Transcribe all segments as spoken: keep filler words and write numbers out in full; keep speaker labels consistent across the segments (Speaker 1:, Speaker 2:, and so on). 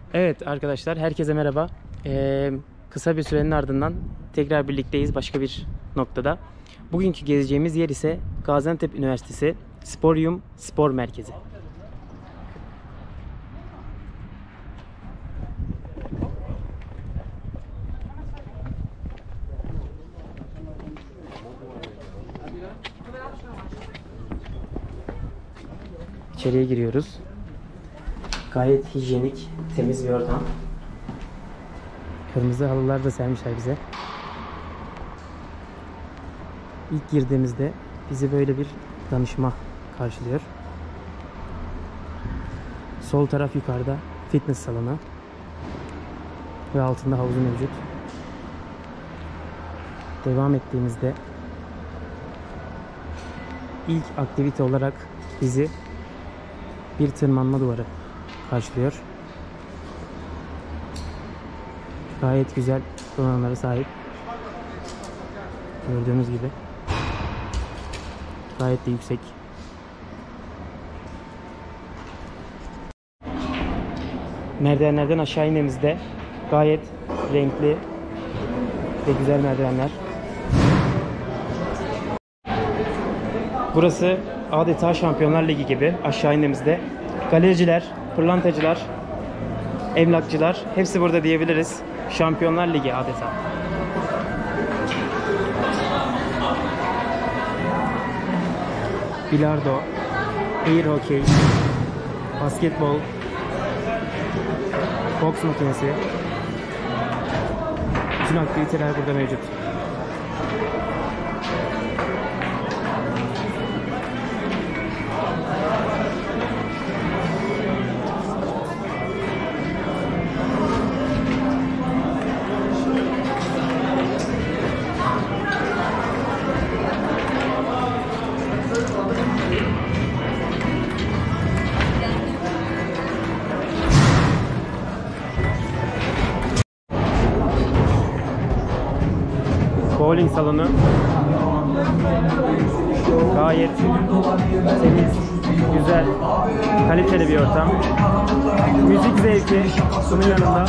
Speaker 1: Evet arkadaşlar, herkese merhaba. Ee, kısa bir sürenin ardından tekrar birlikteyiz başka bir noktada. Bugünkü gezeceğimiz yer ise Gaziantep Üniversitesi Sporyum Spor Merkezi. İçeriye giriyoruz. Gayet hijyenik, temiz bir ortam. Kırmızı halılar da sermişler bize. İlk girdiğimizde bizi böyle bir danışma karşılıyor. Sol taraf yukarıda fitness salonu ve altında havuzu mevcut. Devam ettiğimizde ilk aktivite olarak bizi bir tırmanma duvarı karşılıyor. Gayet güzel donanımlara sahip. Gördüğünüz gibi. Gayet de yüksek. Merdivenlerden aşağı indiğimizde gayet renkli ve güzel merdivenler. Burası adeta Şampiyonlar Ligi gibi. Aşağı indiğimizde galericiler, pırlantacılar, emlakçılar hepsi burada diyebiliriz. Şampiyonlar Ligi adeta. Bilardo, air hockey, basketbol, boks makinesi. Bütün aktiviteler burada mevcut. Bowling salonu gayet temiz, güzel, kaliteli bir ortam. Müzik zevki bunun yanında.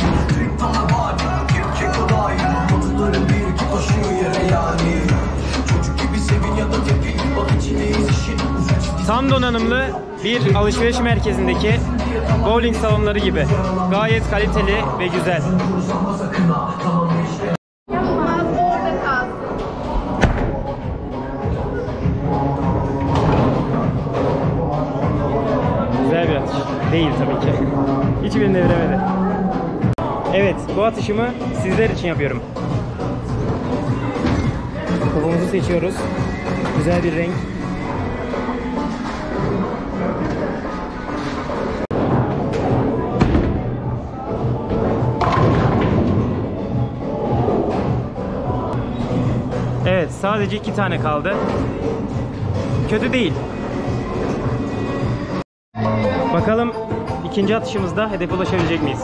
Speaker 1: Tam donanımlı bir alışveriş merkezindeki bowling salonları gibi. Gayet kaliteli ve güzel. Güzel bir atış. Değil tabii ki. Hiçbirini deviremedi. Evet, bu atışımı sizler için yapıyorum. Topumuzu seçiyoruz. Güzel bir renk. Evet, sadece iki tane kaldı. Kötü değil. Bakalım ikinci atışımızda hedefe ulaşabilecek miyiz?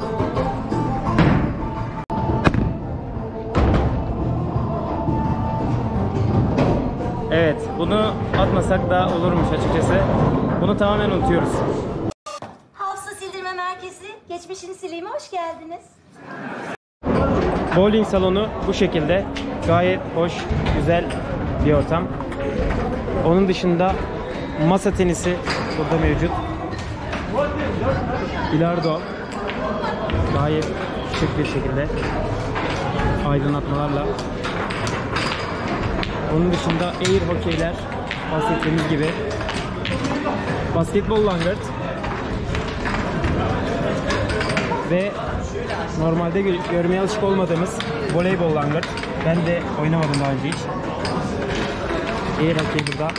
Speaker 1: Evet, bunu atmasak da olurmuş açıkçası. Bunu tamamen unutuyoruz.
Speaker 2: Hafıza Sildirme Merkezi, geçmişini sileyim, hoş geldiniz.
Speaker 1: Bowling salonu bu şekilde. Gayet hoş, güzel bir ortam. Onun dışında masa tenisi burada mevcut. Bilardo gayet şık bir şekilde aydınlatmalarla. Onun dışında air hokeyler bahsettiğimiz gibi. Basketbol langırt ve normalde görmeye alışık olmadığımız voleybol langırt. Ben de oynamadım daha önce hiç. Air hokey burada.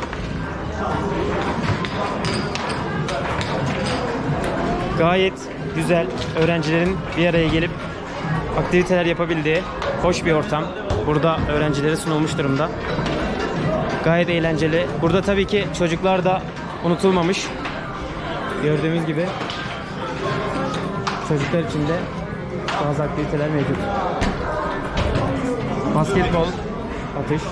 Speaker 1: Gayet güzel, öğrencilerin bir araya gelip aktiviteler yapabildiği hoş bir ortam. Burada öğrencilere sunulmuş durumda. Gayet eğlenceli. Burada tabii ki çocuklar da unutulmamış. Gördüğümüz gibi çocuklar için de bazı aktiviteler mevcut. Basketbol, atış.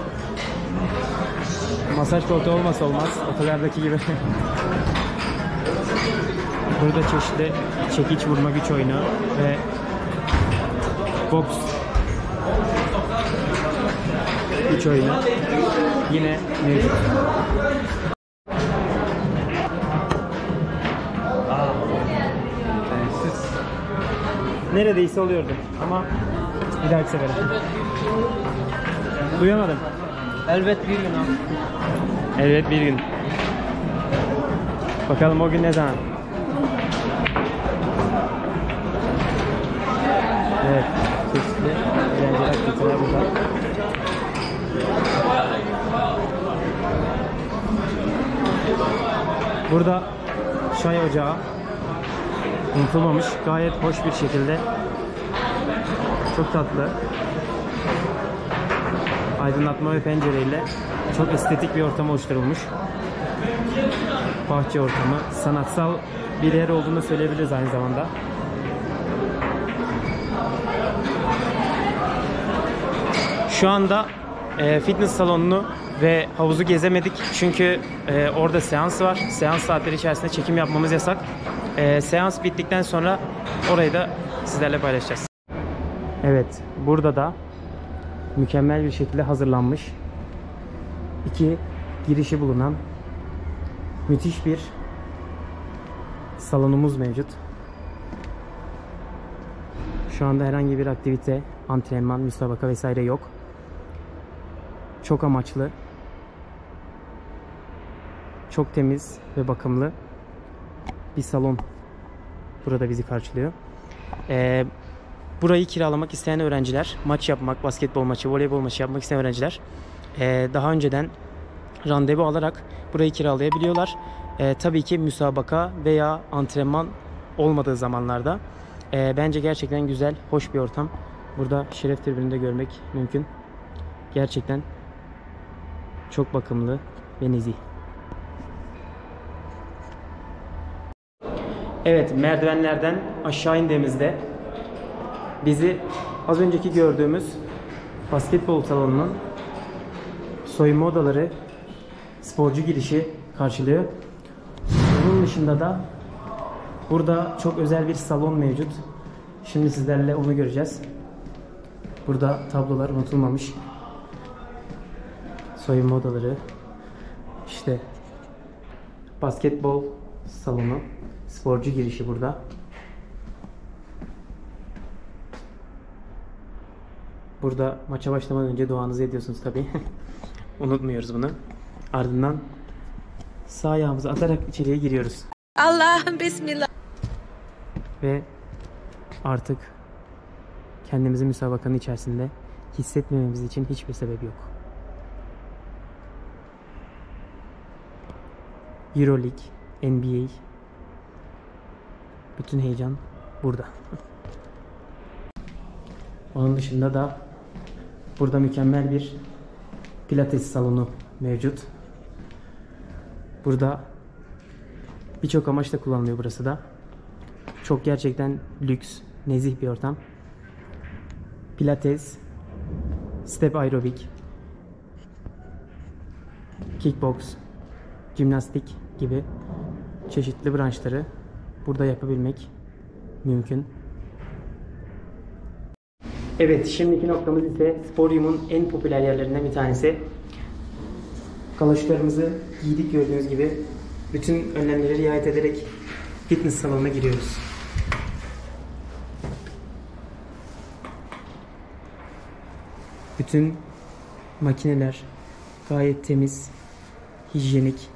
Speaker 1: Masaj koltuğu olmasa olmaz. Otelerdeki gibi. Burada çeşitli çekiç vurma güç oyunu ve boks güç oyunu yine mevcut. Neredeyse oluyordu ama bir dahaki sefere. Duyamadım.
Speaker 3: Elbet bir gün abi.
Speaker 1: Elbet bir gün. Bakalım o gün ne zaman? Evet, çeşitli eğlenceli aktiviteler burada. Burada çay ocağı unutulmamış, gayet hoş bir şekilde, çok tatlı, aydınlatma ve pencereyle çok estetik bir ortam oluşturulmuş. Bahçe ortamı, sanatsal bir yer olduğunu söyleyebiliriz aynı zamanda. Şu anda e, fitness salonunu ve havuzu gezemedik çünkü e, orada seans var. Seans saatleri içerisinde çekim yapmamız yasak. E, seans bittikten sonra orayı da sizlerle paylaşacağız. Evet, burada da mükemmel bir şekilde hazırlanmış iki girişi bulunan müthiş bir salonumuz mevcut. Şu anda herhangi bir aktivite, antrenman, müsabaka vesaire yok. Çok amaçlı, çok temiz ve bakımlı bir salon burada bizi karşılıyor. Ee, burayı kiralamak isteyen öğrenciler, maç yapmak, basketbol maçı, voleybol maçı yapmak isteyen öğrenciler ee, daha önceden randevu alarak burayı kiralayabiliyorlar. Ee, tabii ki müsabaka veya antrenman olmadığı zamanlarda. Ee, bence gerçekten güzel, hoş bir ortam. Burada şeref tribünü de görmek mümkün. Gerçekten çok bakımlı ve nezih. Evet, merdivenlerden aşağı indiğimizde bizi az önceki gördüğümüz basketbol salonunun soyunma odaları, sporcu girişi karşılıyor. Bunun dışında da burada çok özel bir salon mevcut. Şimdi sizlerle onu göreceğiz. Burada tablolar unutulmamış. Soyunma odaları. İşte basketbol salonu, sporcu girişi burada. Burada maça başlamadan önce duanızı ediyorsunuz tabii. Unutmuyoruz bunu. Ardından sağ ayağımızı atarak içeriye giriyoruz.
Speaker 4: Allah'ım bismillah.
Speaker 1: Ve artık kendimizi müsabakanın içerisinde hissetmememiz için hiçbir sebep yok. Euroleague, N B A, bütün heyecan burada. Onun dışında da burada mükemmel bir pilates salonu mevcut. Burada birçok amaçla kullanılıyor burası da. Çok gerçekten lüks, nezih bir ortam. Pilates, step aerobik, kickbox, jimnastik gibi çeşitli branşları burada yapabilmek mümkün. Evet, şimdiki noktamız ise Sporyum'un en popüler yerlerinden bir tanesi. Kaloşlarımızı giydik gördüğünüz gibi. Bütün önlemleri riayet ederek fitness salonuna giriyoruz. Bütün makineler gayet temiz, hijyenik.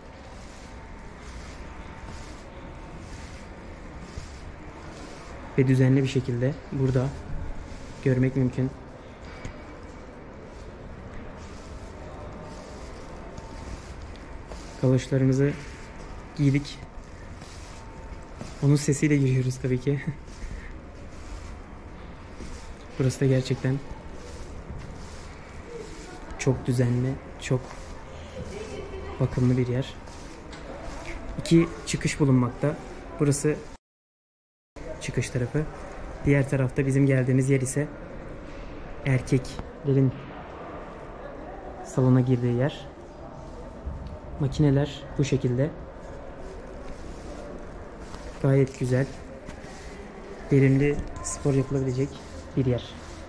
Speaker 1: Ve düzenli bir şekilde burada görmek mümkün. Kaloşlarımızı giydik. Onun sesiyle giriyoruz tabii ki. Burası da gerçekten çok düzenli, çok bakımlı bir yer. İki çıkış bulunmakta. Burası çıkış tarafı. Diğer tarafta bizim geldiğimiz yer ise erkeklerin salona girdiği yer. Makineler bu şekilde. Gayet güzel. verimli spor yapılabilecek bir yer.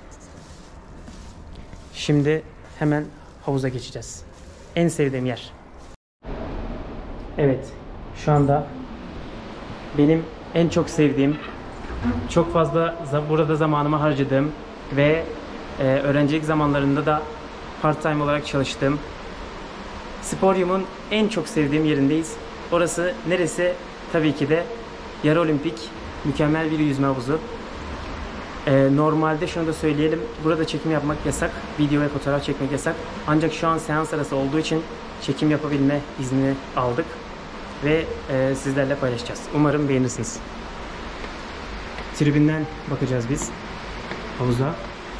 Speaker 1: Şimdi hemen havuza geçeceğiz. En sevdiğim yer. Evet, şu anda benim en çok sevdiğim, çok fazla burada zamanımı harcadığım ve e, öğrencilik zamanlarında da part-time olarak çalıştığım Sporyum'un en çok sevdiğim yerindeyiz. Orası neresi? Tabii ki de Yarı Olimpik, mükemmel bir yüzme havuzu. Ee, normalde şunu da söyleyelim, burada çekim yapmak yasak, video ve fotoğraf çekmek yasak. Ancak şu an seans arası olduğu için çekim yapabilme izni aldık ve e, sizlerle paylaşacağız. Umarım beğenirsiniz. Tribünden bakacağız biz havuza.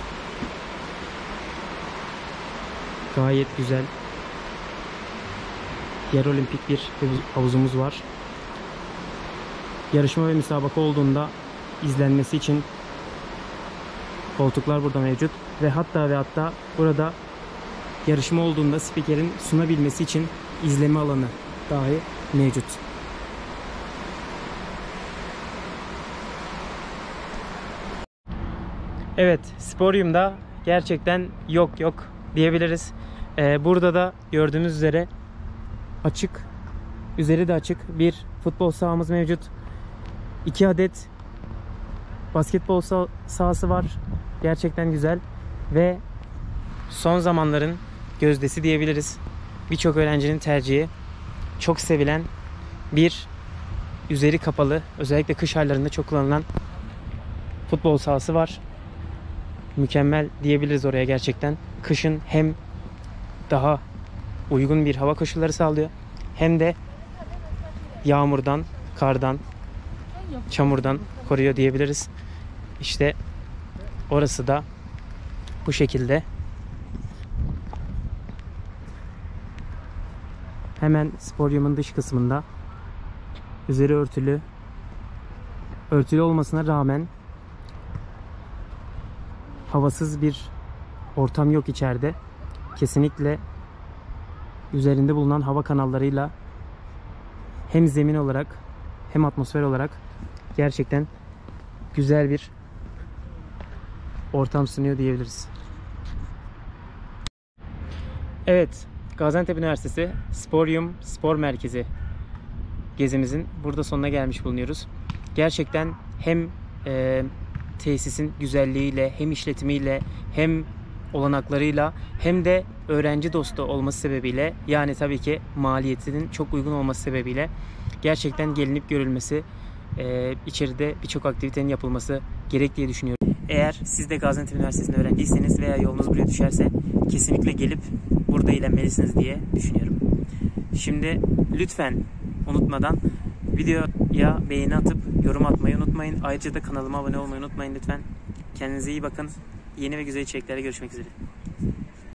Speaker 1: Gayet güzel. Yarı Olimpik bir havuzumuz var. Yarışma ve müsabaka olduğunda izlenmesi için koltuklar burada mevcut ve hatta ve hatta burada yarışma olduğunda spikerin sunabilmesi için izleme alanı dahi mevcut. Evet, Sporyum'da gerçekten yok yok diyebiliriz. Ee, burada da gördüğünüz üzere açık, üzeri de açık bir futbol sahamız mevcut. iki adet basketbol sah sahası var. Gerçekten güzel ve son zamanların gözdesi diyebiliriz. Birçok öğrencinin tercihi, çok sevilen bir üzeri kapalı, özellikle kış aylarında çok kullanılan futbol sahası var. Mükemmel diyebiliriz oraya gerçekten. Kışın hem daha uygun bir hava koşulları sağlıyor, hem de yağmurdan, kardan, çamurdan koruyor diyebiliriz. İşte orası da bu şekilde. Hemen Sporyum'un dış kısmında üzeri örtülü örtülü olmasına rağmen havasız bir ortam yok içeride. Kesinlikle üzerinde bulunan hava kanallarıyla hem zemin olarak hem atmosfer olarak gerçekten güzel bir ortam sunuyor diyebiliriz. Evet, Gaziantep Üniversitesi Sporyum Spor Merkezi gezimizin burada sonuna gelmiş bulunuyoruz. Gerçekten hem e, tesisin güzelliğiyle, hem işletimiyle, hem olanaklarıyla, hem de öğrenci dostu olması sebebiyle, yani tabii ki maliyetinin çok uygun olması sebebiyle gerçekten gelinip görülmesi, e, içeride birçok aktivitenin yapılması gerek diye düşünüyorum. Eğer siz de Gaziantep Üniversitesi'nde öğrenciyseniz veya yolunuz buraya düşerse kesinlikle gelip burada eğlenmelisiniz diye düşünüyorum. Şimdi lütfen unutmadan videoya beğeni atıp yorum atmayı unutmayın. Ayrıca da kanalıma abone olmayı unutmayın lütfen. Kendinize iyi bakın. Yeni ve güzel içeriklerle görüşmek üzere.